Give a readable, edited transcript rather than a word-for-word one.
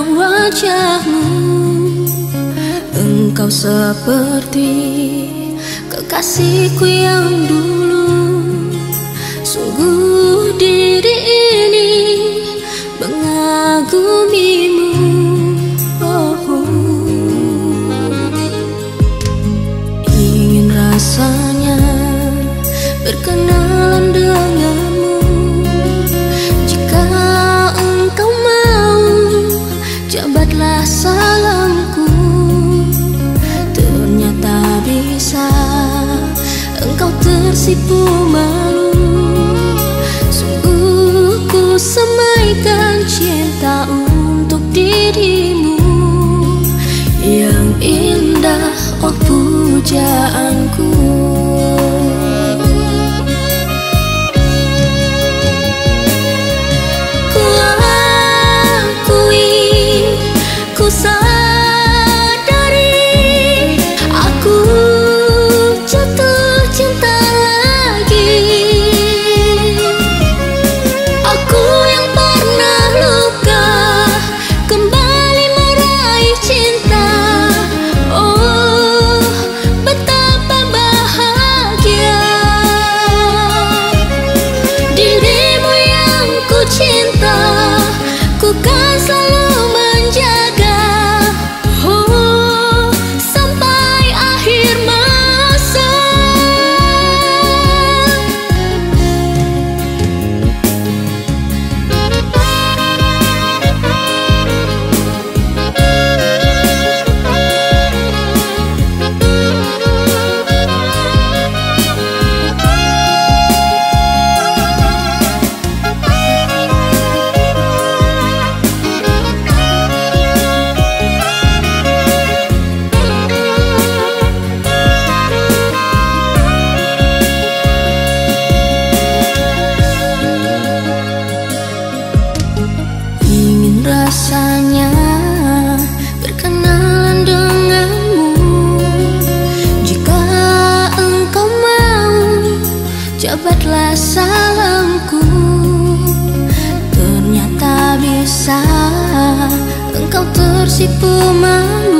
wajahmu. Engkau seperti kekasihku yang dulu. Sungguh diri ini mengagumimu. Ingin rasanya berkenalan denganmu. Jika engkau mau, jabatlah salamku. Ternyata bisa engkau tersipu malu. Sungguh ku semaikan cinta untuk dirimu yang indah, oh pujaanku. Ku akui, ku sadari, aku jatuh cinta lagi. Aku yang pernah luka kembali meraih cinta. Oh, betapa bahagia. Dirimu yang ku cinta, ku kan selalu menjaga. Oh, sampai akhir masa. Ingin rasanya berkenalan denganmu. Jika engkau mau, jabatlah salamku. Ternyata bisa engkau tersipu malu.